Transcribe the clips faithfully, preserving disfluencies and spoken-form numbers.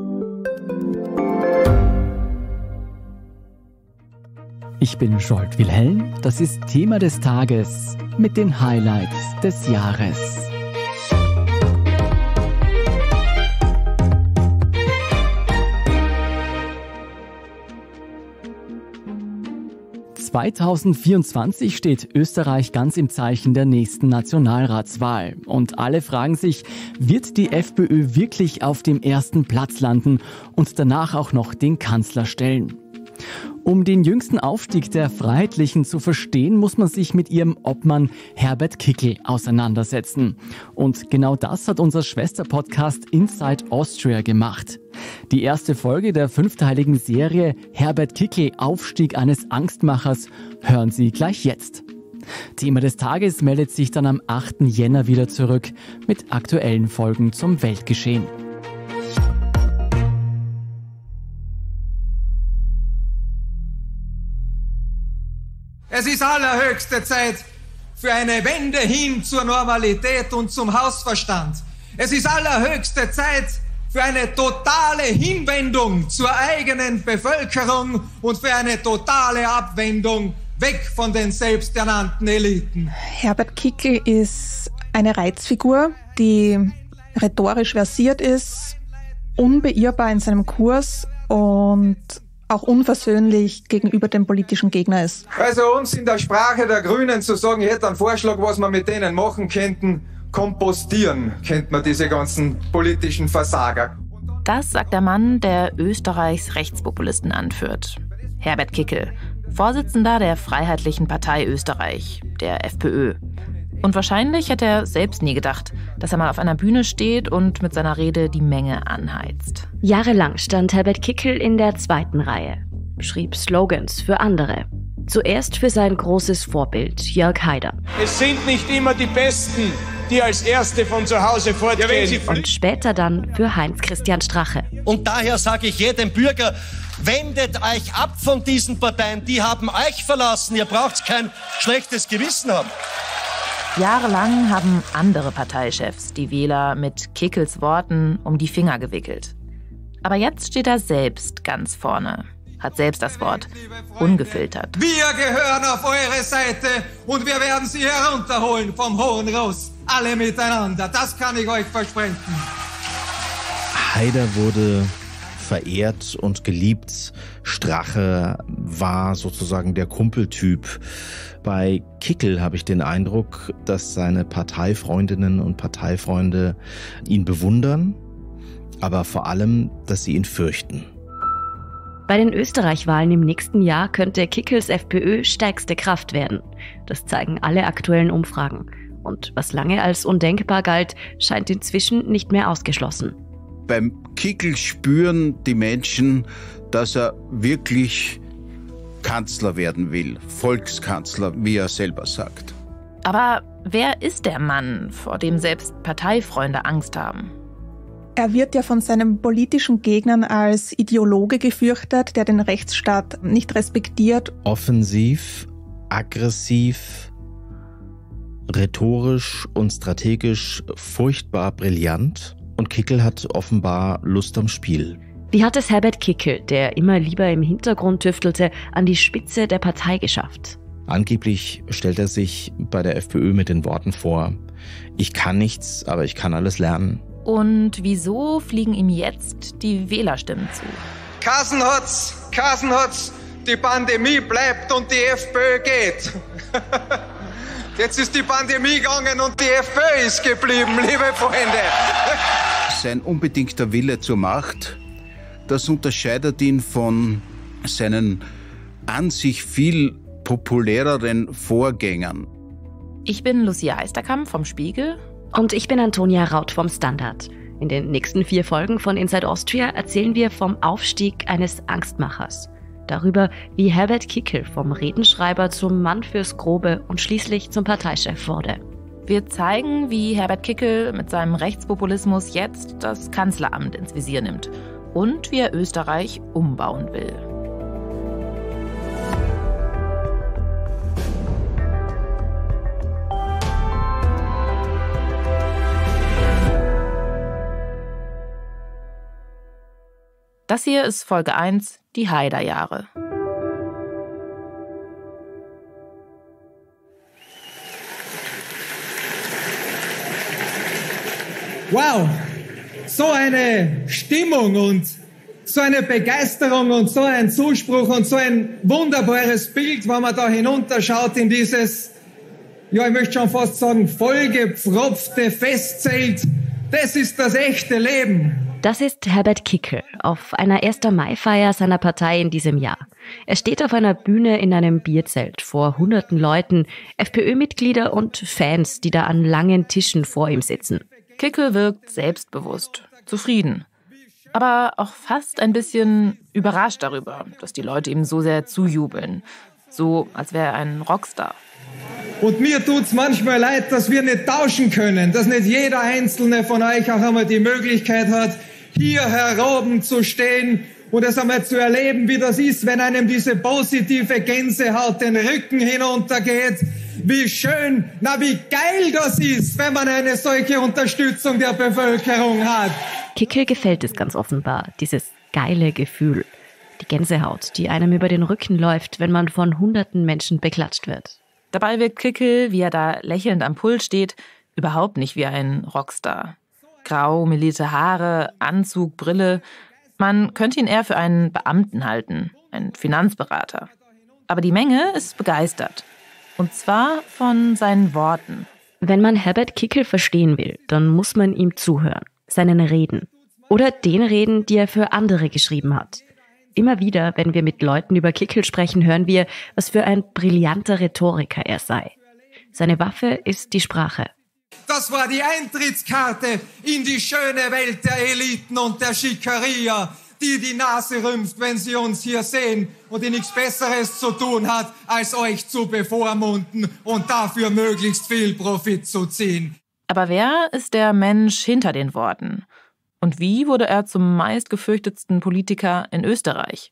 Ich bin Scholt Wilhelm, das ist Thema des Tages mit den Highlights des Jahres. zweitausendvierundzwanzig steht Österreich ganz im Zeichen der nächsten Nationalratswahl. Und alle fragen sich, wird die FPÖ wirklich auf dem ersten Platz landen und danach auch noch den Kanzler stellen? Um den jüngsten Aufstieg der Freiheitlichen zu verstehen, muss man sich mit ihrem Obmann Herbert Kickl auseinandersetzen. Und genau das hat unser Schwesterpodcast Inside Austria gemacht. Die erste Folge der fünfteiligen Serie Herbert Kickl, Aufstieg eines Angstmachers, hören Sie gleich jetzt. Thema des Tages meldet sich dann am achten Jänner wieder zurück mit aktuellen Folgen zum Weltgeschehen. Es ist allerhöchste Zeit für eine Wende hin zur Normalität und zum Hausverstand. Es ist allerhöchste Zeit für eine totale Hinwendung zur eigenen Bevölkerung und für eine totale Abwendung weg von den selbsternannten Eliten. Herbert Kickl ist eine Reizfigur, die rhetorisch versiert ist, unbeirrbar in seinem Kurs und auch unversöhnlich gegenüber dem politischen Gegner ist. Also uns in der Sprache der Grünen zu sagen, ich hätte einen Vorschlag, was wir mit denen machen könnten, kompostieren, kennt man diese ganzen politischen Versager. Das sagt der Mann, der Österreichs Rechtspopulisten anführt. Herbert Kickl, Vorsitzender der Freiheitlichen Partei Österreich, der FPÖ. Und wahrscheinlich hätte er selbst nie gedacht, dass er mal auf einer Bühne steht und mit seiner Rede die Menge anheizt. Jahrelang stand Herbert Kickl in der zweiten Reihe, schrieb Slogans für andere. Zuerst für sein großes Vorbild, Jörg Haider. Es sind nicht immer die Besten, die als Erste von zu Hause fortgehen. Und später dann für Heinz-Christian Strache. Und daher sage ich jedem Bürger, wendet euch ab von diesen Parteien, die haben euch verlassen, ihr braucht kein schlechtes Gewissen haben. Jahrelang haben andere Parteichefs die Wähler mit Kickls Worten um die Finger gewickelt. Aber jetzt steht er selbst ganz vorne, hat selbst das Wort, ungefiltert. Wir gehören auf eure Seite und wir werden sie herunterholen vom hohen Ross. Alle miteinander, das kann ich euch versprechen. Haider wurde verehrt und geliebt. Strache war sozusagen der Kumpeltyp. Bei Kickl habe ich den Eindruck, dass seine Parteifreundinnen und Parteifreunde ihn bewundern, aber vor allem, dass sie ihn fürchten. Bei den Österreich-Wahlen im nächsten Jahr könnte Kickls FPÖ stärkste Kraft werden. Das zeigen alle aktuellen Umfragen. Und was lange als undenkbar galt, scheint inzwischen nicht mehr ausgeschlossen. Beim Kickl spüren die Menschen, dass er wirklich Kanzler werden will, Volkskanzler, wie er selber sagt. Aber wer ist der Mann, vor dem selbst Parteifreunde Angst haben? Er wird ja von seinen politischen Gegnern als Ideologe gefürchtet, der den Rechtsstaat nicht respektiert. Offensiv, aggressiv, rhetorisch und strategisch furchtbar brillant. Und Kickl hat offenbar Lust am Spiel. Wie hat es Herbert Kickl, der immer lieber im Hintergrund tüftelte, an die Spitze der Partei geschafft? Angeblich stellt er sich bei der FPÖ mit den Worten vor: Ich kann nichts, aber ich kann alles lernen. Und wieso fliegen ihm jetzt die Wählerstimmen zu? Kassen hat's, Kassen hat's, die Pandemie bleibt und die FPÖ geht. Jetzt ist die Pandemie gegangen und die FPÖ ist geblieben, liebe Freunde. Sein unbedingter Wille zur Macht, das unterscheidet ihn von seinen an sich viel populäreren Vorgängern. Ich bin Lucia Heisterkamp vom Spiegel. Und ich bin Antonia Raut vom Standard. In den nächsten vier Folgen von Inside Austria erzählen wir vom Aufstieg eines Angstmachers. Darüber, wie Herbert Kickl vom Redenschreiber zum Mann fürs Grobe und schließlich zum Parteichef wurde. Wir zeigen, wie Herbert Kickl mit seinem Rechtspopulismus jetzt das Kanzleramt ins Visier nimmt und wie er Österreich umbauen will. Das hier ist Folge eins, die Haider-Jahre. Wow, so eine Stimmung und so eine Begeisterung und so ein Zuspruch und so ein wunderbares Bild, wenn man da hinunterschaut in dieses, ja, ich möchte schon fast sagen, vollgepfropfte Festzelt. Das ist das echte Leben. Das ist Herbert Kickl auf einer ersten Mai-Feier seiner Partei in diesem Jahr. Er steht auf einer Bühne in einem Bierzelt vor hunderten Leuten, FPÖ-Mitglieder und Fans, die da an langen Tischen vor ihm sitzen. Kickl wirkt selbstbewusst, zufrieden, aber auch fast ein bisschen überrascht darüber, dass die Leute ihm so sehr zujubeln. So, als wäre er ein Rockstar. Und mir tut's manchmal leid, dass wir nicht tauschen können, dass nicht jeder einzelne von euch auch einmal die Möglichkeit hat, hier heroben zu stehen und es einmal zu erleben, wie das ist, wenn einem diese positive Gänsehaut den Rücken hinuntergeht. Wie schön, na wie geil das ist, wenn man eine solche Unterstützung der Bevölkerung hat. Kickl gefällt es ganz offenbar, dieses geile Gefühl. Die Gänsehaut, die einem über den Rücken läuft, wenn man von hunderten Menschen beklatscht wird. Dabei wirkt Kickl, wie er da lächelnd am Pult steht, überhaupt nicht wie ein Rockstar. Grau, melierte Haare, Anzug, Brille. Man könnte ihn eher für einen Beamten halten, einen Finanzberater. Aber die Menge ist begeistert. Und zwar von seinen Worten. Wenn man Herbert Kickl verstehen will, dann muss man ihm zuhören, seinen Reden. Oder den Reden, die er für andere geschrieben hat. Immer wieder, wenn wir mit Leuten über Kickl sprechen, hören wir, was für ein brillanter Rhetoriker er sei. Seine Waffe ist die Sprache. Das war die Eintrittskarte in die schöne Welt der Eliten und der Schickeria, die die Nase rümpft, wenn sie uns hier sehen und die nichts Besseres zu tun hat, als euch zu bevormunden und dafür möglichst viel Profit zu ziehen. Aber wer ist der Mensch hinter den Worten? Und wie wurde er zum meistgefürchtetsten Politiker in Österreich?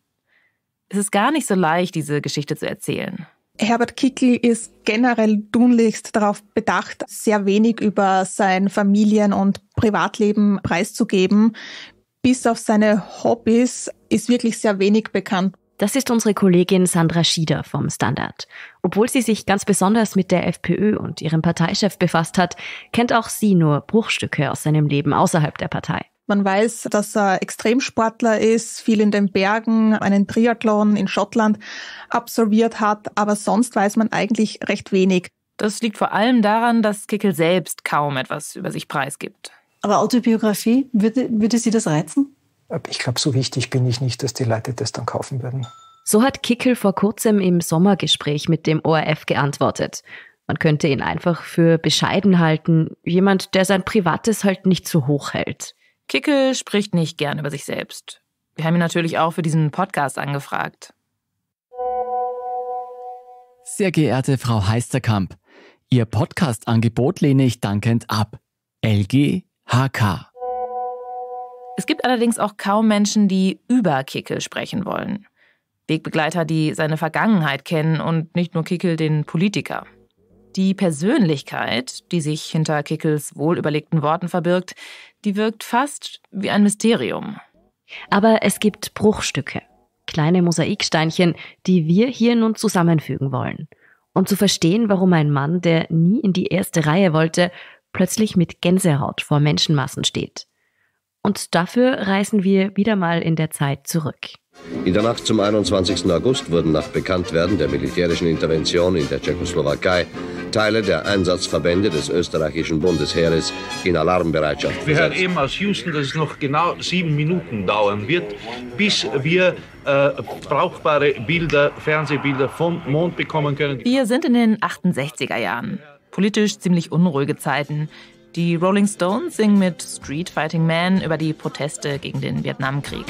Es ist gar nicht so leicht, diese Geschichte zu erzählen. Herbert Kickl ist generell tunlichst darauf bedacht, sehr wenig über sein Familien- und Privatleben preiszugeben. Bis auf seine Hobbys ist wirklich sehr wenig bekannt. Das ist unsere Kollegin Sandra Schieder vom Standard. Obwohl sie sich ganz besonders mit der FPÖ und ihrem Parteichef befasst hat, kennt auch sie nur Bruchstücke aus seinem Leben außerhalb der Partei. Man weiß, dass er Extremsportler ist, viel in den Bergen, einen Triathlon in Schottland absolviert hat, aber sonst weiß man eigentlich recht wenig. Das liegt vor allem daran, dass Kickl selbst kaum etwas über sich preisgibt. Aber Autobiografie, würde, würde Sie das reizen? Ich glaube, so wichtig bin ich nicht, dass die Leute das dann kaufen würden. So hat Kickl vor kurzem im Sommergespräch mit dem O R F geantwortet. Man könnte ihn einfach für bescheiden halten, jemand, der sein Privates halt nicht so hoch hält. Kickl spricht nicht gern über sich selbst. Wir haben ihn natürlich auch für diesen Podcast angefragt. Sehr geehrte Frau Heisterkamp, Ihr Podcast-Angebot lehne ich dankend ab. L G H K. Es gibt allerdings auch kaum Menschen, die über Kickl sprechen wollen. Wegbegleiter, die seine Vergangenheit kennen und nicht nur Kickl, den Politiker. Die Persönlichkeit, die sich hinter Kickls wohlüberlegten Worten verbirgt, die wirkt fast wie ein Mysterium. Aber es gibt Bruchstücke, kleine Mosaiksteinchen, die wir hier nun zusammenfügen wollen. Um zu verstehen, warum ein Mann, der nie in die erste Reihe wollte, plötzlich mit Gänsehaut vor Menschenmassen steht. Und dafür reisen wir wieder mal in der Zeit zurück. In der Nacht zum einundzwanzigsten August wurden nach Bekanntwerden der militärischen Intervention in der Tschechoslowakei Teile der Einsatzverbände des österreichischen Bundesheeres in Alarmbereitschaft. Wir hören eben aus Houston, dass es noch genau sieben Minuten dauern wird, bis wir äh, brauchbare Bilder, Fernsehbilder vom Mond bekommen können. Wir sind in den achtundsechziger Jahren. Politisch ziemlich unruhige Zeiten. Die Rolling Stones singen mit Street Fighting Man über die Proteste gegen den Vietnamkrieg.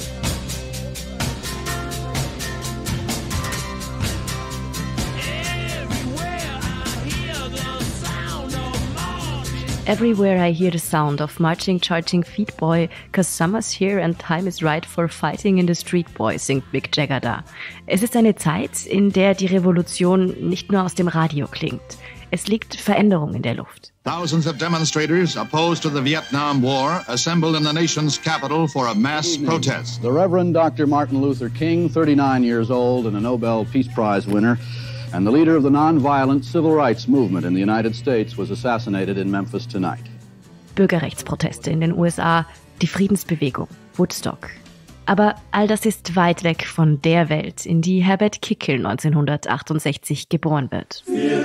Everywhere I hear the sound of marching, charging feet, boy, 'cause summer's here and time is right for fighting in the street, boy, singt Mick Jagger da. Es ist eine Zeit, in der die Revolution nicht nur aus dem Radio klingt. Es liegt Veränderung in der Luft. Thousands of demonstrators opposed to the Vietnam War assembled in the nation's capital for a mass protest. The Reverend Doctor Martin Luther King, thirty-nine years old and a Nobel Peace Prize winner, and the leader of the nonviolent civil rights movement in the United States, was assassinated in Memphis tonight. Bürgerrechtsproteste in den U S A, die Friedensbewegung, Woodstock. Aber all das ist weit weg von der Welt, in die Herbert Kickl neunzehnhundertachtundsechzig geboren wird.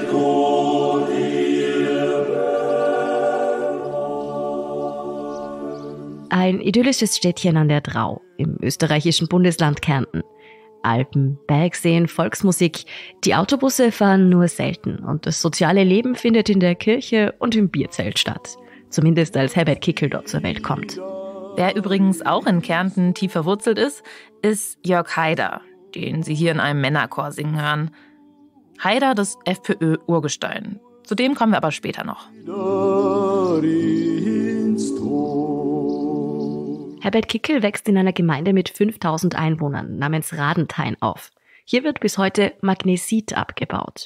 Ein idyllisches Städtchen an der Drau im österreichischen Bundesland Kärnten. Alpen, Bergseen, Volksmusik. Die Autobusse fahren nur selten und das soziale Leben findet in der Kirche und im Bierzelt statt. Zumindest als Herbert Kickl dort zur Welt kommt. Wer übrigens auch in Kärnten tief verwurzelt ist, ist Jörg Haider, den Sie hier in einem Männerchor singen hören. Haider, das FPÖ-Urgestein. Zu dem kommen wir aber später noch. Herbert Kickl wächst in einer Gemeinde mit fünftausend Einwohnern namens Radenthein auf. Hier wird bis heute Magnesit abgebaut.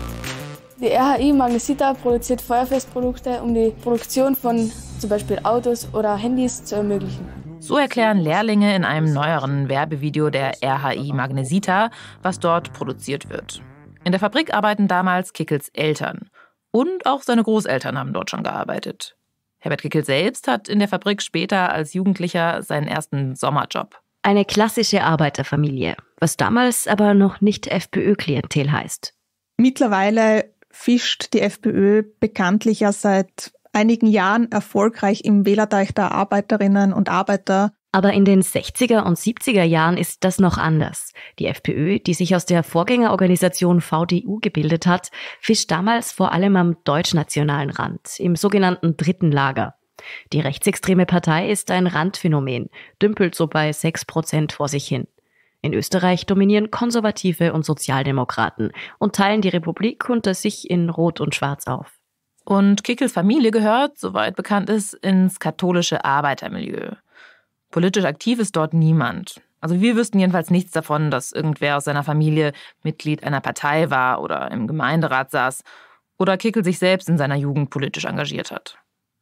Die R H I Magnesita produziert Feuerfestprodukte, um die Produktion von zum Beispiel Autos oder Handys zu ermöglichen. So erklären Lehrlinge in einem neueren Werbevideo der R H I Magnesita, was dort produziert wird. In der Fabrik arbeiten damals Kickls Eltern. Und auch seine Großeltern haben dort schon gearbeitet. Herbert Kickl selbst hat in der Fabrik später als Jugendlicher seinen ersten Sommerjob. Eine klassische Arbeiterfamilie, was damals aber noch nicht FPÖ-Klientel heißt. Mittlerweile fischt die FPÖ bekanntlich ja seit einigen Jahren erfolgreich im Wählerteich der Arbeiterinnen und Arbeiter. Aber in den sechziger und siebziger Jahren ist das noch anders. Die FPÖ, die sich aus der Vorgängerorganisation V D U gebildet hat, fischt damals vor allem am deutschnationalen Rand, im sogenannten dritten Lager. Die rechtsextreme Partei ist ein Randphänomen, dümpelt so bei sechs Prozent vor sich hin. In Österreich dominieren Konservative und Sozialdemokraten und teilen die Republik unter sich in Rot und Schwarz auf. Und Kickls Familie gehört, soweit bekannt ist, ins katholische Arbeitermilieu. Politisch aktiv ist dort niemand. Also wir wüssten jedenfalls nichts davon, dass irgendwer aus seiner Familie Mitglied einer Partei war oder im Gemeinderat saß oder Kickl sich selbst in seiner Jugend politisch engagiert hat.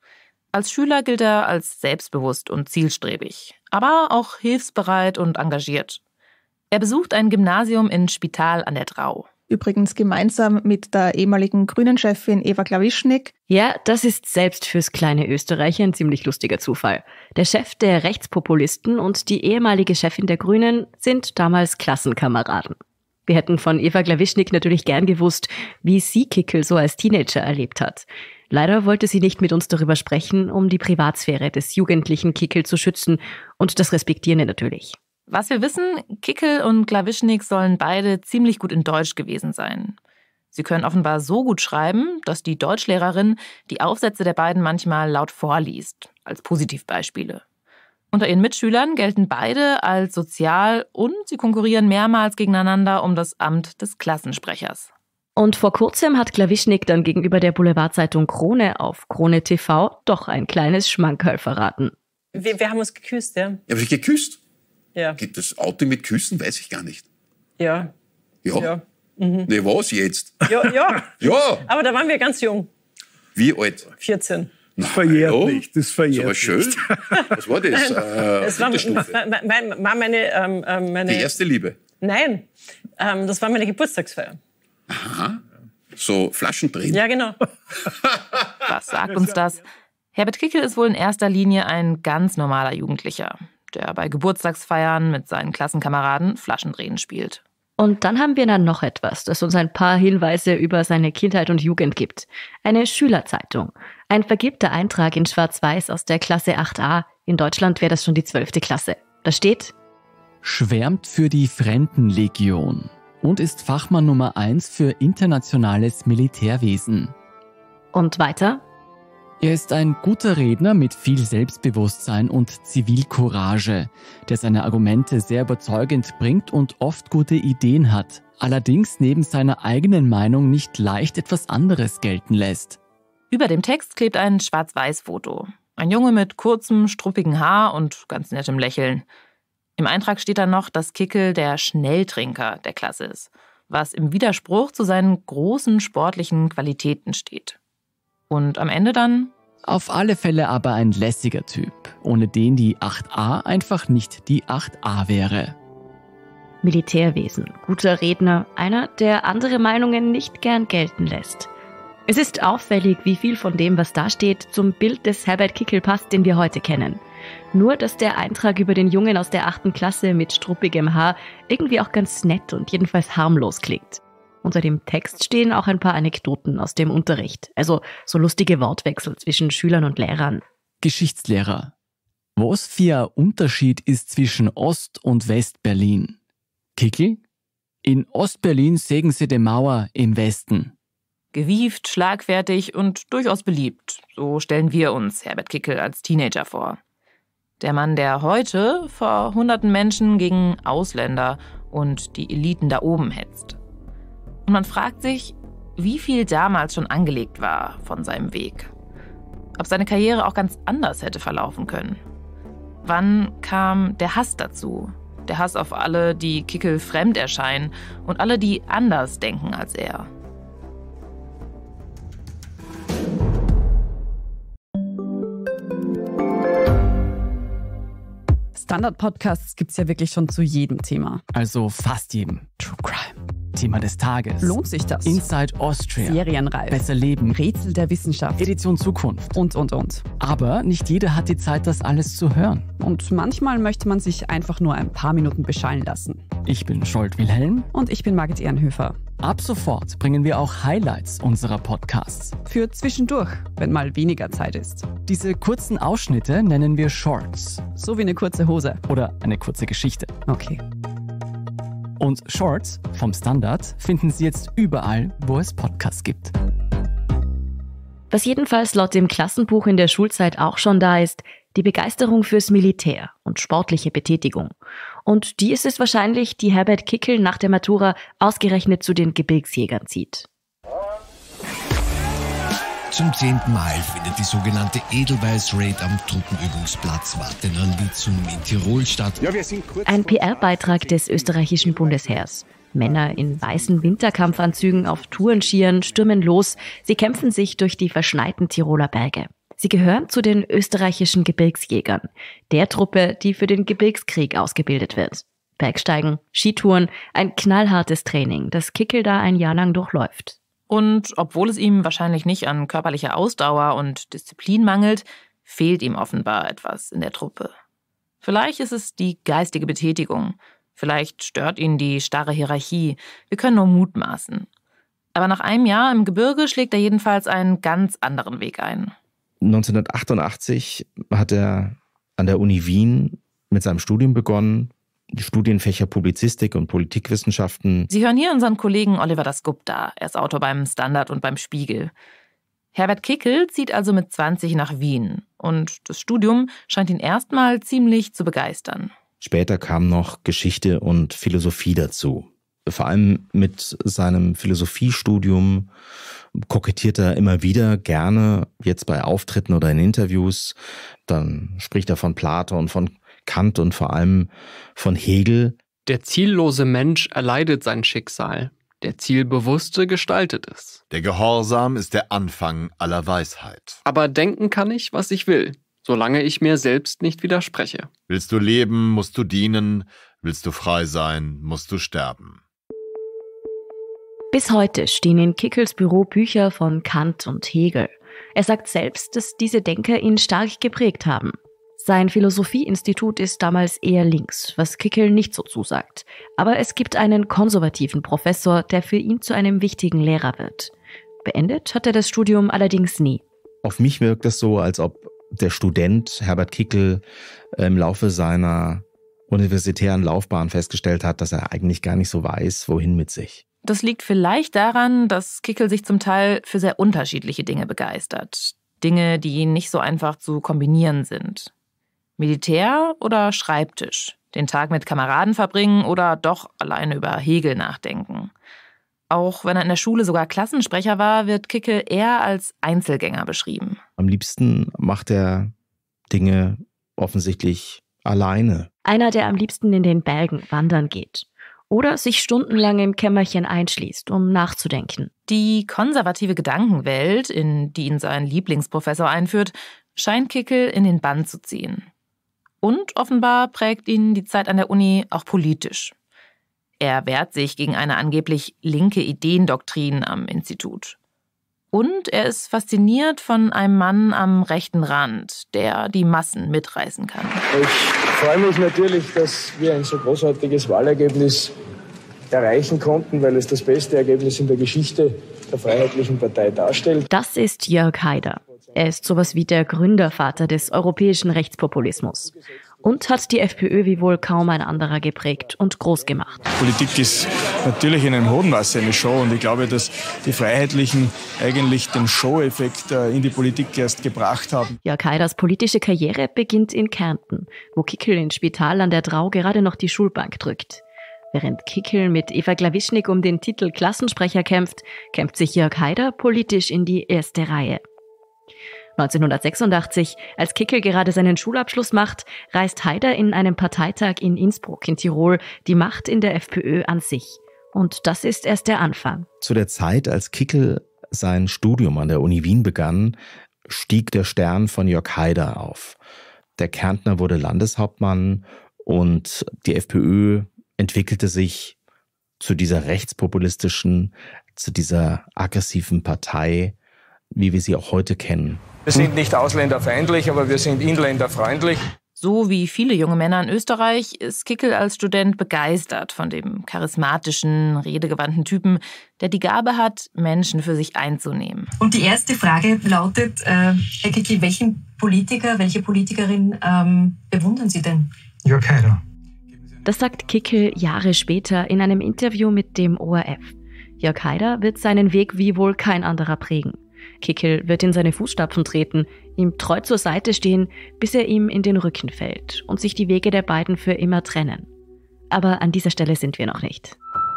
Als Schüler gilt er als selbstbewusst und zielstrebig, aber auch hilfsbereit und engagiert. Er besucht ein Gymnasium in Spital an der Drau. Übrigens gemeinsam mit der ehemaligen Grünen-Chefin Eva Klawischnik. Ja, das ist selbst fürs kleine Österreich ein ziemlich lustiger Zufall. Der Chef der Rechtspopulisten und die ehemalige Chefin der Grünen sind damals Klassenkameraden. Wir hätten von Eva Klawischnik natürlich gern gewusst, wie sie Kickl so als Teenager erlebt hat. Leider wollte sie nicht mit uns darüber sprechen, um die Privatsphäre des jugendlichen Kickl zu schützen und das respektieren wir natürlich. Was wir wissen, Kickl und Klawischnik sollen beide ziemlich gut in Deutsch gewesen sein. Sie können offenbar so gut schreiben, dass die Deutschlehrerin die Aufsätze der beiden manchmal laut vorliest, als Positivbeispiele. Unter ihren Mitschülern gelten beide als sozial und sie konkurrieren mehrmals gegeneinander um das Amt des Klassensprechers. Und vor kurzem hat Klawischnik dann gegenüber der Boulevardzeitung Krone auf Krone T V doch ein kleines Schmankerl verraten. Wir, wir haben uns geküsst, ja. Ja, aber geküsst? Ja. Gibt es Auto mit Küssen? Weiß ich gar nicht. Ja. Ja? Ja. Mhm. Ne, was jetzt? Ja, ja. Ja. Aber da waren wir ganz jung. Wie alt? vierzehn. Na, verjährt ja. nicht, das verjährt Das war schön. Was war das? Äh, das war, war, war meine, ähm, meine... Die erste Liebe? Nein, ähm, das war meine Geburtstagsfeier. Aha. So Flaschen drehen? Ja, genau. Was sagt uns das? Herbert Kickl ist wohl in erster Linie ein ganz normaler Jugendlicher, der bei Geburtstagsfeiern mit seinen Klassenkameraden Flaschendrehen spielt. Und dann haben wir dann noch etwas, das uns ein paar Hinweise über seine Kindheit und Jugend gibt. Eine Schülerzeitung. Ein vergilbter Eintrag in Schwarz-Weiß aus der Klasse acht a. In Deutschland wäre das schon die zwölfte Klasse. Da steht: Schwärmt für die Fremdenlegion und ist Fachmann Nummer eins für internationales Militärwesen. Und weiter? Er ist ein guter Redner mit viel Selbstbewusstsein und Zivilcourage, der seine Argumente sehr überzeugend bringt und oft gute Ideen hat, allerdings neben seiner eigenen Meinung nicht leicht etwas anderes gelten lässt. Über dem Text klebt ein Schwarz-Weiß-Foto. Ein Junge mit kurzem, struppigem Haar und ganz nettem Lächeln. Im Eintrag steht dann noch, dass Kickl der Schnelltrinker der Klasse ist. was im Widerspruch zu seinen großen sportlichen Qualitäten steht. Und am Ende dann? Auf alle Fälle aber ein lässiger Typ, ohne den die acht a einfach nicht die acht a wäre. Militärwesen, guter Redner, einer, der andere Meinungen nicht gern gelten lässt. Es ist auffällig, wie viel von dem, was da steht, zum Bild des Herbert Kickl passt, den wir heute kennen. Nur, dass der Eintrag über den Jungen aus der achten Klasse mit struppigem Haar irgendwie auch ganz nett und jedenfalls harmlos klingt. Unter dem Text stehen auch ein paar Anekdoten aus dem Unterricht, also so lustige Wortwechsel zwischen Schülern und Lehrern. Geschichtslehrer. Was für ein Unterschied ist zwischen Ost- und West-Berlin? Kickl? In Ostberlin sägen sie die Mauer im Westen. Gewieft, schlagfertig und durchaus beliebt. So stellen wir uns Herbert Kickl als Teenager vor. Der Mann, der heute vor hunderten Menschen gegen Ausländer und die Eliten da oben hetzt. Und man fragt sich, wie viel damals schon angelegt war von seinem Weg. Ob seine Karriere auch ganz anders hätte verlaufen können. Wann kam der Hass dazu? Der Hass auf alle, die Kickl fremd erscheinen und alle, die anders denken als er. Standard-Podcasts gibt es ja wirklich schon zu jedem Thema. Also fast jedem. True Crime. Thema des Tages. Lohnt sich das? Inside Austria. Serienreif. Besser leben. Rätsel der Wissenschaft. Edition Zukunft. Und, und, und. Aber nicht jeder hat die Zeit, das alles zu hören. Und manchmal möchte man sich einfach nur ein paar Minuten beschallen lassen. Ich bin Scholt Wilhelm. Und ich bin Margit Ehrenhöfer. Ab sofort bringen wir auch Highlights unserer Podcasts. Für zwischendurch, wenn mal weniger Zeit ist. Diese kurzen Ausschnitte nennen wir Shorts. So wie eine kurze Hose. Oder eine kurze Geschichte. Okay. Und Shorts vom Standard finden Sie jetzt überall, wo es Podcasts gibt. Was jedenfalls laut dem Klassenbuch in der Schulzeit auch schon da ist, die Begeisterung fürs Militär und sportliche Betätigung. Und die ist es wahrscheinlich, die Herbert Kickl nach der Matura ausgerechnet zu den Gebirgsjägern zieht. Zum zehnten Mal findet die sogenannte Edelweiß-Raid am Truppenübungsplatz Wartenanlitzum in Tirol statt. Ja, wir sind kurz Ein P R-Beitrag des österreichischen Bundesheers. Männer in weißen Winterkampfanzügen auf Tourenskiern stürmen los. Sie kämpfen sich durch die verschneiten Tiroler Berge. Sie gehören zu den österreichischen Gebirgsjägern, der Truppe, die für den Gebirgskrieg ausgebildet wird. Bergsteigen, Skitouren, ein knallhartes Training, das Kickl da ein Jahr lang durchläuft. Und obwohl es ihm wahrscheinlich nicht an körperlicher Ausdauer und Disziplin mangelt, fehlt ihm offenbar etwas in der Truppe. Vielleicht ist es die geistige Betätigung. Vielleicht stört ihn die starre Hierarchie. Wir können nur mutmaßen. Aber nach einem Jahr im Gebirge schlägt er jedenfalls einen ganz anderen Weg ein. neunzehnhundertachtundachtzig hat er an der Uni Wien mit seinem Studium begonnen. Die Studienfächer Publizistik und Politikwissenschaften. Sie hören hier unseren Kollegen Oliver Dasgupta. Er ist Autor beim Standard und beim Spiegel. Herbert Kickl zieht also mit zwanzig nach Wien. Und das Studium scheint ihn erstmal ziemlich zu begeistern. Später kamen noch Geschichte und Philosophie dazu. Vor allem mit seinem Philosophiestudium kokettiert er immer wieder gerne, jetzt bei Auftritten oder in Interviews. Dann spricht er von Plato und von Kant und vor allem von Hegel. Der ziellose Mensch erleidet sein Schicksal. Der Zielbewusste gestaltet es. Der Gehorsam ist der Anfang aller Weisheit. Aber denken kann ich, was ich will, solange ich mir selbst nicht widerspreche. Willst du leben, musst du dienen. Willst du frei sein, musst du sterben. Bis heute stehen in Kickls Büro Bücher von Kant und Hegel. Er sagt selbst, dass diese Denker ihn stark geprägt haben. Sein Philosophieinstitut ist damals eher links, was Kickl nicht so zusagt. Aber es gibt einen konservativen Professor, der für ihn zu einem wichtigen Lehrer wird. Beendet hat er das Studium allerdings nie. Auf mich wirkt es so, als ob der Student Herbert Kickl im Laufe seiner universitären Laufbahn festgestellt hat, dass er eigentlich gar nicht so weiß, wohin mit sich. Das liegt vielleicht daran, dass Kickl sich zum Teil für sehr unterschiedliche Dinge begeistert. Dinge, die nicht so einfach zu kombinieren sind. Militär oder Schreibtisch? Den Tag mit Kameraden verbringen oder doch alleine über Hegel nachdenken? Auch wenn er in der Schule sogar Klassensprecher war, wird Kickl eher als Einzelgänger beschrieben. Am liebsten macht er Dinge offensichtlich alleine. Einer, der am liebsten in den Bergen wandern geht. oder sich stundenlang im Kämmerchen einschließt, um nachzudenken. Die konservative Gedankenwelt, in die ihn sein Lieblingsprofessor einführt, scheint Kickel in den Bann zu ziehen. Und offenbar prägt ihn die Zeit an der Uni auch politisch. Er wehrt sich gegen eine angeblich linke Ideendoktrin am Institut. Und er ist fasziniert von einem Mann am rechten Rand, der die Massen mitreißen kann. Ich freue mich natürlich, dass wir ein so großartiges Wahlergebnis erreichen konnten, weil es das beste Ergebnis in der Geschichte der Freiheitlichen Partei darstellt. Das ist Jörg Haider. Er ist sowas wie der Gründervater des europäischen Rechtspopulismus und hat die FPÖ wie wohl kaum ein anderer geprägt und groß gemacht. Politik ist natürlich in einem hohen Maße eine Show und ich glaube, dass die Freiheitlichen eigentlich den Show-Effekt in die Politik erst gebracht haben. Jörg Haiders politische Karriere beginnt in Kärnten, wo Kickel in Spital an der Drau gerade noch die Schulbank drückt. Während Kickel mit Eva Glawischnik um den Titel Klassensprecher kämpft, kämpft sich Jörg Haider politisch in die erste Reihe. neunzehnhundertsechsundachtzig, als Kickel gerade seinen Schulabschluss macht, reißt Haider in einem Parteitag in Innsbruck in Tirol die Macht in der FPÖ an sich. Und das ist erst der Anfang. Zu der Zeit, als Kickel sein Studium an der Uni Wien begann, stieg der Stern von Jörg Haider auf. Der Kärntner wurde Landeshauptmann und die FPÖ entwickelte sich zu dieser rechtspopulistischen, zu dieser aggressiven Partei, wie wir sie auch heute kennen. Wir sind nicht ausländerfeindlich, aber wir sind inländerfreundlich. So wie viele junge Männer in Österreich ist Kickel als Student begeistert von dem charismatischen, redegewandten Typen, der die Gabe hat, Menschen für sich einzunehmen. Und die erste Frage lautet, äh, Herr Kickel, welchen Politiker, welche Politikerin ähm, bewundern Sie denn? Jörg Haider. Das sagt Kickel Jahre später in einem Interview mit dem O R F. Jörg Haider wird seinen Weg wie wohl kein anderer prägen. Kickel wird in seine Fußstapfen treten, ihm treu zur Seite stehen, bis er ihm in den Rücken fällt und sich die Wege der beiden für immer trennen. Aber an dieser Stelle sind wir noch nicht.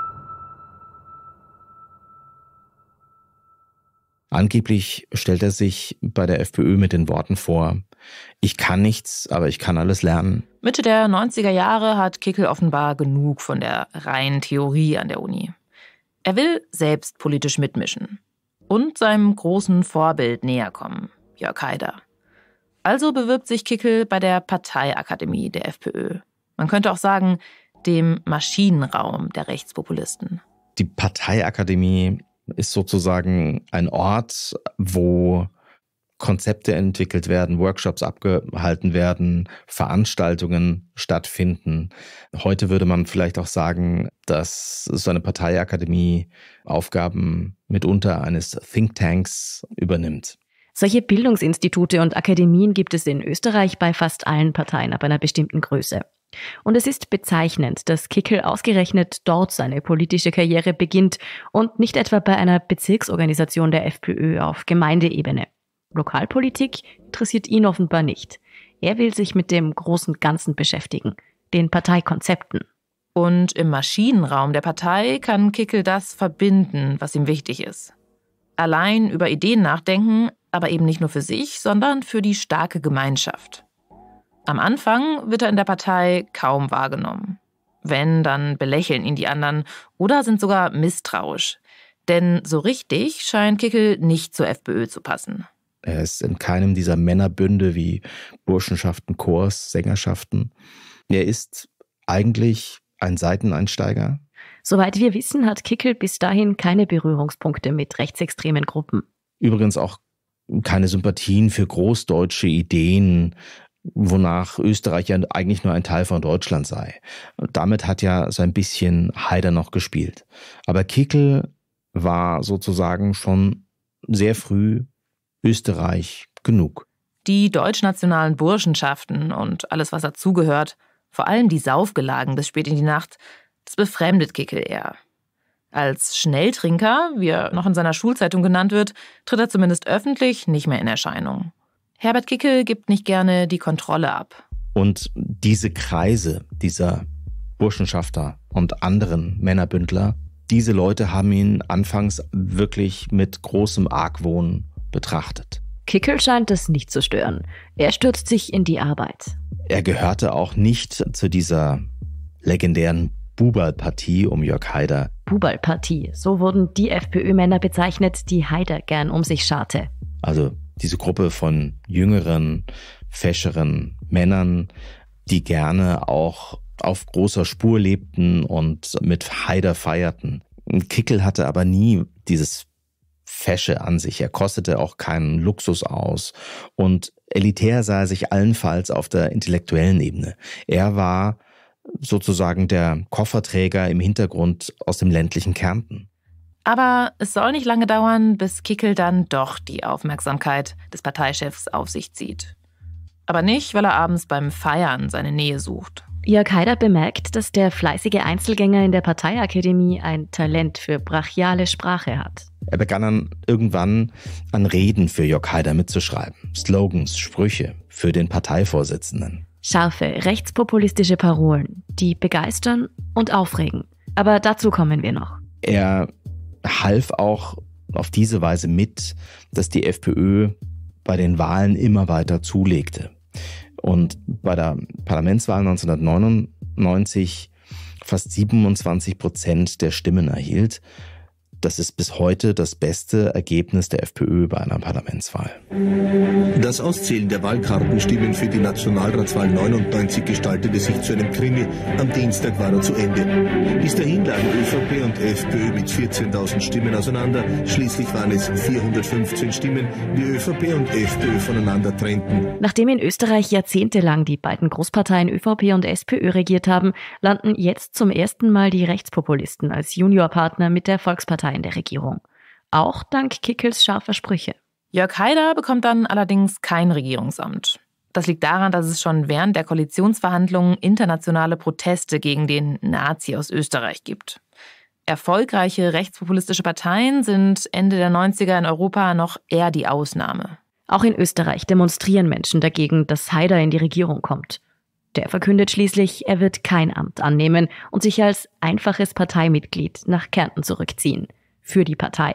Angeblich stellt er sich bei der FPÖ mit den Worten vor: Ich kann nichts, aber ich kann alles lernen. Mitte der neunziger Jahre hat Kickel offenbar genug von der reinen Theorie an der Uni. Er will selbst politisch mitmischen und seinem großen Vorbild näher kommen, Jörg Haider. Also bewirbt sich Kickel bei der Parteiakademie der FPÖ. Man könnte auch sagen, dem Maschinenraum der Rechtspopulisten. Die Parteiakademie ist sozusagen ein Ort, wo Konzepte entwickelt werden, Workshops abgehalten werden, Veranstaltungen stattfinden. Heute würde man vielleicht auch sagen, dass so eine Parteiakademie Aufgaben mitunter eines Thinktanks übernimmt. Solche Bildungsinstitute und Akademien gibt es in Österreich bei fast allen Parteien ab einer bestimmten Größe. Und es ist bezeichnend, dass Kickel ausgerechnet dort seine politische Karriere beginnt und nicht etwa bei einer Bezirksorganisation der FPÖ auf Gemeindeebene. Lokalpolitik interessiert ihn offenbar nicht. Er will sich mit dem großen Ganzen beschäftigen, den Parteikonzepten. Und im Maschinenraum der Partei kann Kickel das verbinden, was ihm wichtig ist. Allein über Ideen nachdenken, aber eben nicht nur für sich, sondern für die starke Gemeinschaft. Am Anfang wird er in der Partei kaum wahrgenommen. Wenn, dann belächeln ihn die anderen oder sind sogar misstrauisch. Denn so richtig scheint Kickel nicht zur FPÖ zu passen. Er ist in keinem dieser Männerbünde wie Burschenschaften, Chors, Sängerschaften. Er ist eigentlich ein Seiteneinsteiger. Soweit wir wissen, hat Kickel bis dahin keine Berührungspunkte mit rechtsextremen Gruppen. Übrigens auch keine Sympathien für großdeutsche Ideen, wonach Österreich ja eigentlich nur ein Teil von Deutschland sei. Und damit hat ja so ein bisschen Haider noch gespielt. Aber Kickel war sozusagen schon sehr früh Österreich genug. Die deutschnationalen Burschenschaften und alles, was dazugehört, vor allem die Saufgelagen bis spät in die Nacht, das befremdet Kickel eher. Als Schnelltrinker, wie er noch in seiner Schulzeitung genannt wird, tritt er zumindest öffentlich nicht mehr in Erscheinung. Herbert Kickel gibt nicht gerne die Kontrolle ab. Und diese Kreise dieser Burschenschafter und anderen Männerbündler, diese Leute haben ihn anfangs wirklich mit großem Argwohn betrachtet. Kickel scheint es nicht zu stören. Er stürzt sich in die Arbeit. Er gehörte auch nicht zu dieser legendären Buberl-Partie um Jörg Haider. Buberl-Partie, so wurden die FPÖ-Männer bezeichnet, die Haider gern um sich scharte. Also diese Gruppe von jüngeren, fescheren Männern, die gerne auch auf großer Spur lebten und mit Haider feierten. Kickl hatte aber nie dieses Fesche an sich. Er kostete auch keinen Luxus aus. Und elitär sah er sich allenfalls auf der intellektuellen Ebene. Er war sozusagen der Kofferträger im Hintergrund aus dem ländlichen Kärnten. Aber es soll nicht lange dauern, bis Kickl dann doch die Aufmerksamkeit des Parteichefs auf sich zieht. Aber nicht, weil er abends beim Feiern seine Nähe sucht. Jörg Haider bemerkt, dass der fleißige Einzelgänger in der Parteiakademie ein Talent für brachiale Sprache hat. Er begann dann irgendwann an Reden für Jörg Haider mitzuschreiben. Slogans, Sprüche für den Parteivorsitzenden. Scharfe, rechtspopulistische Parolen, die begeistern und aufregen. Aber dazu kommen wir noch. Er half auch auf diese Weise mit, dass die FPÖ bei den Wahlen immer weiter zulegte. Und bei der Parlamentswahl neunzehnhundertneunundneunzig fast siebenundzwanzig Prozent der Stimmen erhielt. Das ist bis heute das beste Ergebnis der FPÖ bei einer Parlamentswahl. Das Auszählen der Wahlkartenstimmen für die Nationalratswahl neunundneunzig gestaltete sich zu einem Krimi. Am Dienstag war er zu Ende. Bis dahin lagen ÖVP und FPÖ mit vierzehntausend Stimmen auseinander. Schließlich waren es vierhundertfünfzehn Stimmen, die ÖVP und FPÖ voneinander trennten. Nachdem in Österreich jahrzehntelang die beiden Großparteien ÖVP und SPÖ regiert haben, landen jetzt zum ersten Mal die Rechtspopulisten als Juniorpartner mit der Volkspartei in der Regierung. Auch dank Kickls scharfer Sprüche. Jörg Haider bekommt dann allerdings kein Regierungsamt. Das liegt daran, dass es schon während der Koalitionsverhandlungen internationale Proteste gegen den Nazi aus Österreich gibt. Erfolgreiche rechtspopulistische Parteien sind Ende der neunziger in Europa noch eher die Ausnahme. Auch in Österreich demonstrieren Menschen dagegen, dass Haider in die Regierung kommt. Der verkündet schließlich, er wird kein Amt annehmen und sich als einfaches Parteimitglied nach Kärnten zurückziehen. Für die Partei.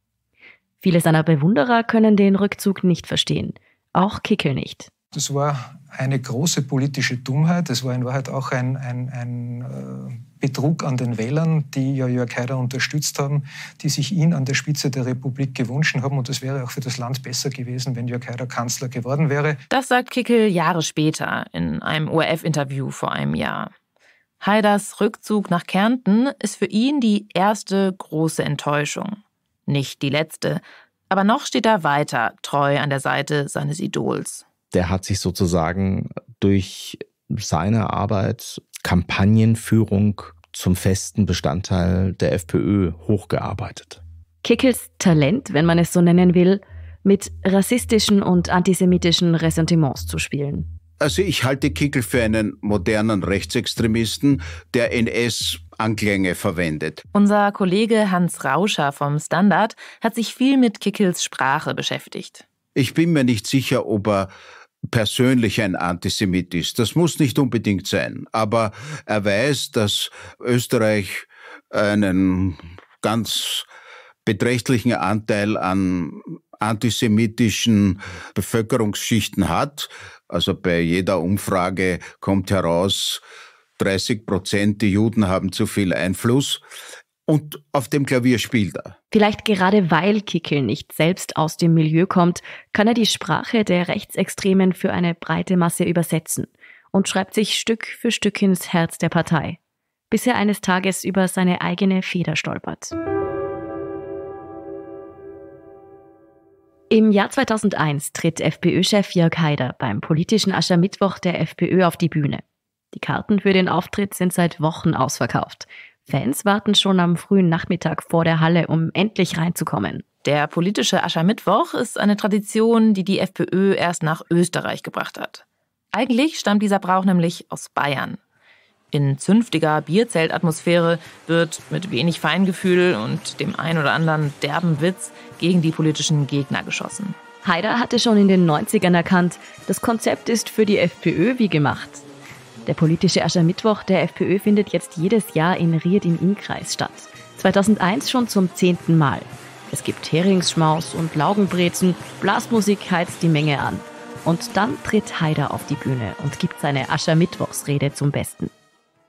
Viele seiner Bewunderer können den Rückzug nicht verstehen. Auch Kickl nicht. Das war eine große politische Dummheit. Das war in Wahrheit auch ein, ein, ein äh, Betrug an den Wählern, die ja Jörg Haider unterstützt haben, die sich ihn an der Spitze der Republik gewünscht haben. Und es wäre auch für das Land besser gewesen, wenn Jörg Haider Kanzler geworden wäre. Das sagt Kickl Jahre später in einem O R F-Interview vor einem Jahr. Haiders Rückzug nach Kärnten ist für ihn die erste große Enttäuschung. Nicht die letzte, aber noch steht er weiter treu an der Seite seines Idols. Der hat sich sozusagen durch seine Arbeit, Kampagnenführung zum festen Bestandteil der FPÖ hochgearbeitet. Kickls Talent, wenn man es so nennen will, mit rassistischen und antisemitischen Ressentiments zu spielen. Also ich halte Kickl für einen modernen Rechtsextremisten, der N S-Anklänge verwendet. Unser Kollege Hans Rauscher vom Standard hat sich viel mit Kickls Sprache beschäftigt. Ich bin mir nicht sicher, ob er persönlich ein Antisemit ist. Das muss nicht unbedingt sein. Aber er weiß, dass Österreich einen ganz beträchtlichen Anteil an antisemitischen Bevölkerungsschichten hat. Also bei jeder Umfrage kommt heraus, dreißig Prozent die Juden haben zu viel Einfluss. Und auf dem Klavier spielt er. Vielleicht gerade weil Kickl nicht selbst aus dem Milieu kommt, kann er die Sprache der Rechtsextremen für eine breite Masse übersetzen und schreibt sich Stück für Stück ins Herz der Partei, bis er eines Tages über seine eigene Feder stolpert. Im Jahr zweitausendeins tritt FPÖ-Chef Jörg Haider beim politischen Aschermittwoch der FPÖ auf die Bühne. Die Karten für den Auftritt sind seit Wochen ausverkauft. Fans warten schon am frühen Nachmittag vor der Halle, um endlich reinzukommen. Der politische Aschermittwoch ist eine Tradition, die die FPÖ erst nach Österreich gebracht hat. Eigentlich stammt dieser Brauch nämlich aus Bayern. In zünftiger Bierzeltatmosphäre wird mit wenig Feingefühl und dem ein oder anderen derben Witz gegen die politischen Gegner geschossen. Haider hatte schon in den neunzigern erkannt, das Konzept ist für die FPÖ wie gemacht. Der politische Aschermittwoch der FPÖ findet jetzt jedes Jahr in Ried im Innkreis statt. zweitausendeins schon zum zehnten Mal. Es gibt Heringsschmaus und Laugenbrezen, Blasmusik heizt die Menge an. Und dann tritt Haider auf die Bühne und gibt seine Aschermittwochsrede zum Besten.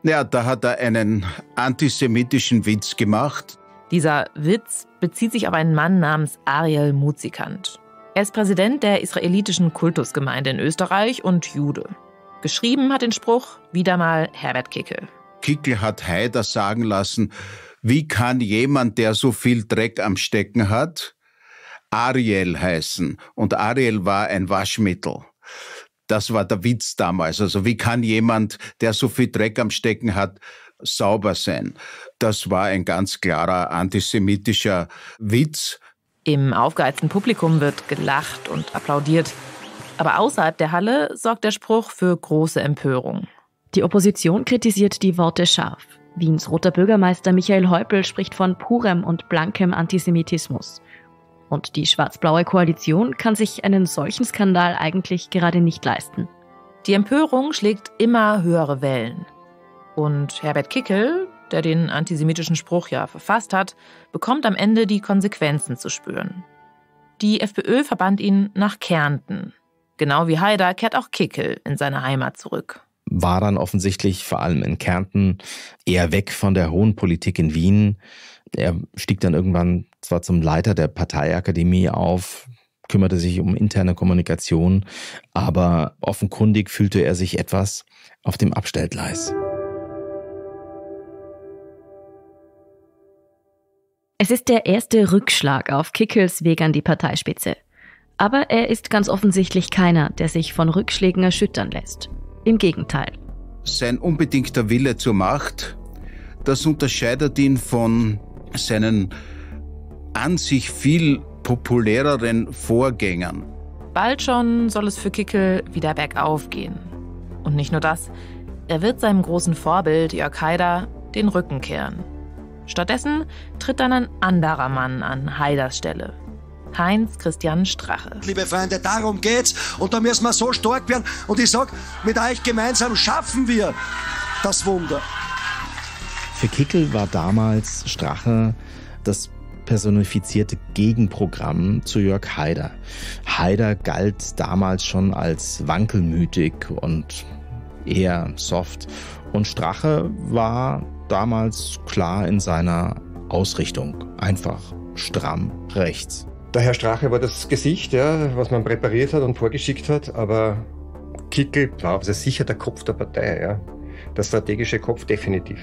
Ja, da hat er einen antisemitischen Witz gemacht. Dieser Witz bezieht sich auf einen Mann namens Ariel Muzikant. Er ist Präsident der israelitischen Kultusgemeinde in Österreich und Jude. Geschrieben hat den Spruch wieder mal Herbert Kickl. Kickl hat Haider sagen lassen, wie kann jemand, der so viel Dreck am Stecken hat, Ariel heißen? Und Ariel war ein Waschmittel. Das war der Witz damals. Also wie kann jemand, der so viel Dreck am Stecken hat, sauber sein? Das war ein ganz klarer antisemitischer Witz. Im aufgeheizten Publikum wird gelacht und applaudiert. Aber außerhalb der Halle sorgt der Spruch für große Empörung. Die Opposition kritisiert die Worte scharf. Wiens roter Bürgermeister Michael Häupl spricht von purem und blankem Antisemitismus. Und die schwarz-blaue Koalition kann sich einen solchen Skandal eigentlich gerade nicht leisten. Die Empörung schlägt immer höhere Wellen. Und Herbert Kickl, der den antisemitischen Spruch ja verfasst hat, bekommt am Ende die Konsequenzen zu spüren. Die FPÖ verbannt ihn nach Kärnten. Genau wie Haider kehrt auch Kickl in seine Heimat zurück. War dann offensichtlich vor allem in Kärnten eher weg von der hohen Politik in Wien. Er stieg dann irgendwann zwar zum Leiter der Parteiakademie auf, kümmerte sich um interne Kommunikation, aber offenkundig fühlte er sich etwas auf dem Abstellgleis. Es ist der erste Rückschlag auf Kickls Weg an die Parteispitze. Aber er ist ganz offensichtlich keiner, der sich von Rückschlägen erschüttern lässt. Im Gegenteil. Sein unbedingter Wille zur Macht, das unterscheidet ihn von seinen an sich viel populäreren Vorgängern. Bald schon soll es für Kickl wieder bergauf gehen. Und nicht nur das, er wird seinem großen Vorbild Jörg Haider den Rücken kehren. Stattdessen tritt dann ein anderer Mann an Haiders Stelle. Heinz Christian Strache. Liebe Freunde, darum geht's und da müssen wir so stark werden und ich sag, mit euch gemeinsam schaffen wir das Wunder. Für Kickl war damals Strache das personifizierte Gegenprogramm zu Jörg Haider. Haider galt damals schon als wankelmütig und eher soft und Strache war damals klar in seiner Ausrichtung, einfach stramm rechts. Der Herr Strache war das Gesicht, ja, was man präpariert hat und vorgeschickt hat, aber Kickl war also sicher der Kopf der Partei, ja. Der strategische Kopf definitiv.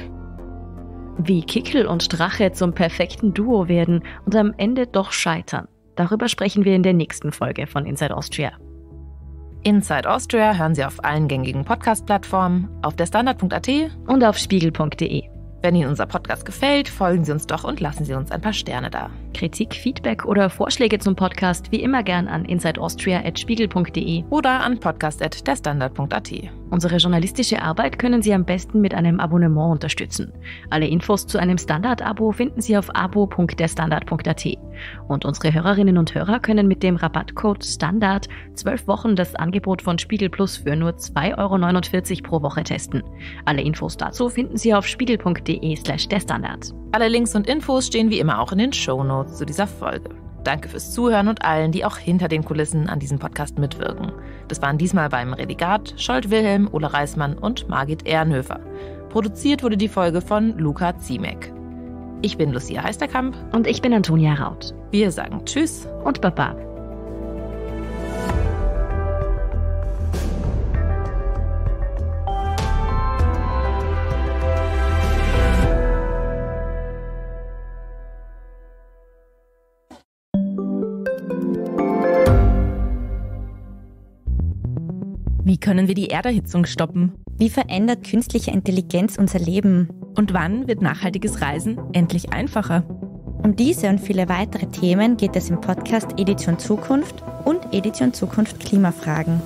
Wie Kickl und Strache zum perfekten Duo werden und am Ende doch scheitern, darüber sprechen wir in der nächsten Folge von Inside Austria. Inside Austria hören Sie auf allen gängigen Podcast-Plattformen, auf der Standard punkt a t und auf spiegel punkt de. Wenn Ihnen unser Podcast gefällt, folgen Sie uns doch und lassen Sie uns ein paar Sterne da. Kritik, Feedback oder Vorschläge zum Podcast wie immer gern an insideaustria at spiegel punkt de oder an podcast at der standard punkt a t. Unsere journalistische Arbeit können Sie am besten mit einem Abonnement unterstützen. Alle Infos zu einem Standard-Abo finden Sie auf abo punkt der standard punkt a t. Und unsere Hörerinnen und Hörer können mit dem Rabattcode STANDARD zwölf Wochen das Angebot von Spiegel Plus für nur zwei Euro neunundvierzig pro Woche testen. Alle Infos dazu finden Sie auf spiegel punkt de slash der Standard. Alle Links und Infos stehen wie immer auch in den Shownotes zu dieser Folge. Danke fürs Zuhören und allen, die auch hinter den Kulissen an diesem Podcast mitwirken. Das waren diesmal beim Redigat Scholt Wilhelm, Ole Reismann und Margit Ehrenhöfer. Produziert wurde die Folge von Luca Ziemek. Ich bin Lucia Heisterkamp. Und ich bin Antonia Raut. Wir sagen Tschüss und Baba. Wie können wir die Erderhitzung stoppen? Wie verändert künstliche Intelligenz unser Leben? Und wann wird nachhaltiges Reisen endlich einfacher? Um diese und viele weitere Themen geht es im Podcast Edition Zukunft und Edition Zukunft Klimafragen.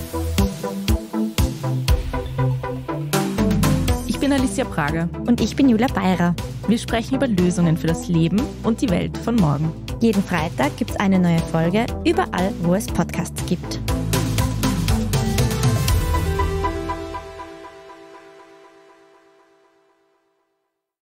Ich bin Alicia Prager. Und ich bin Julia Beirer. Wir sprechen über Lösungen für das Leben und die Welt von morgen. Jeden Freitag gibt es eine neue Folge, überall, wo es Podcasts gibt.